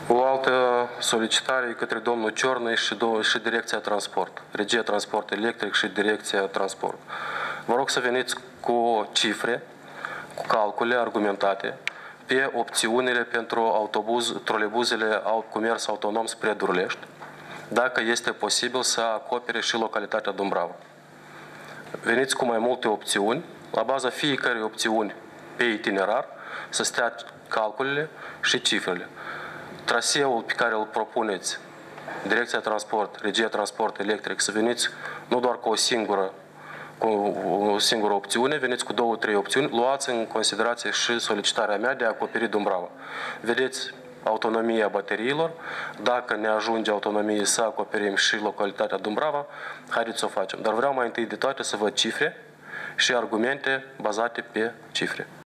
O altă solicitare către domnul Ciornăi și Direcția Transport, Regia Transport Electric și Direcția Transport. Vă rog să veniți cu cifre, cu calcule argumentate pe opțiunile pentru trolebuzele cu mers autonom spre Durlești, dacă este posibil să acopere și localitatea Dumbrava. Veniți cu mai multe opțiuni, la baza fiecărei opțiuni pe itinerar, să stea calculele și cifrele. Traseul pe care îl propuneți, Direcția Transport, Regia Transport Electric, să veniți nu doar cu o singură opțiune, veniți cu 2-3 opțiuni, luați în considerație și solicitarea mea de a acoperi Dumbrava. Vedeți autonomia bateriilor, dacă ne ajunge autonomie să acoperim și localitatea Dumbrava, haideți să o facem. Dar vreau mai întâi de toate să văd cifre și argumente bazate pe cifre.